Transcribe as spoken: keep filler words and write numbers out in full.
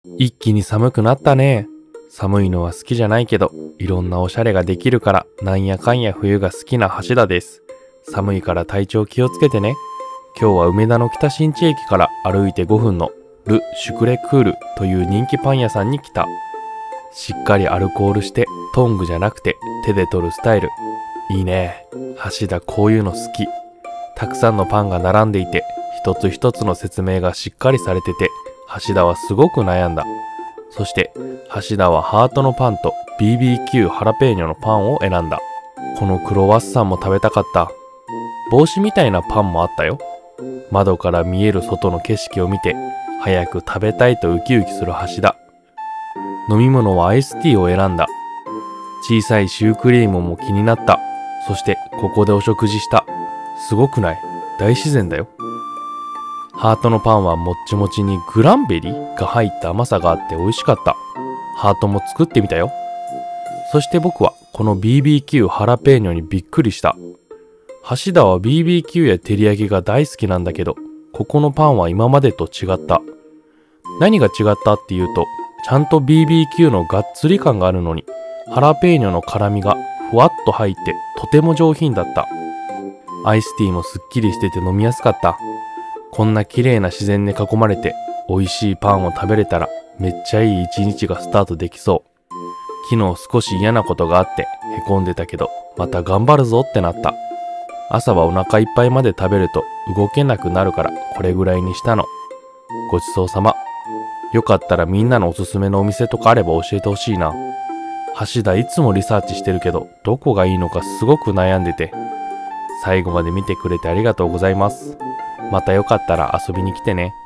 一気に寒くなったね。寒いのは好きじゃないけど、いろんなおしゃれができるから、なんやかんや冬が好きな橋田です。寒いから体調気をつけてね。今日は梅田の北新地駅から歩いてごふんのル・シュクレクールという人気パン屋さんに来た。しっかりアルコールしてトングじゃなくて手で取るスタイル。いいね。橋田こういうの好き。たくさんのパンが並んでいて、一つ一つの説明がしっかりされてて、橋田はすごく悩んだ。そして橋田はハートのパンと ビービーキュー ハラペーニョのパンを選んだ。このクロワッサンも食べたかった。帽子みたいなパンもあったよ。窓から見える外の景色を見て早く食べたいとウキウキする橋田。飲み物はアイスティーを選んだ。小さいシュークリームも気になった。そしてここでお食事した。すごくない？大自然だよ。ハートのパンはもっちもちにグランベリーが入った甘さがあって美味しかった。ハートも作ってみたよ。そして僕はこの ビービーキュー ハラペーニョにびっくりした。橋田は ビービーキュー や照り焼きが大好きなんだけど、ここのパンは今までと違った。何が違ったっていうと、ちゃんと ビービーキュー のがっつり感があるのに、ハラペーニョの辛みがふわっと入ってとても上品だった。アイスティーもすっきりしてて飲みやすかった。こんな綺麗な自然に囲まれて美味しいパンを食べれたらめっちゃいい一日がスタートできそう。昨日少し嫌なことがあってへこんでたけど、また頑張るぞってなった。朝はお腹いっぱいまで食べると動けなくなるからこれぐらいにしたの。ごちそうさま。よかったらみんなのおすすめのお店とかあれば教えてほしいな。橋田いつもリサーチしてるけどどこがいいのかすごく悩んでて。最後まで見てくれてありがとうございます。またよかったら遊びに来てね。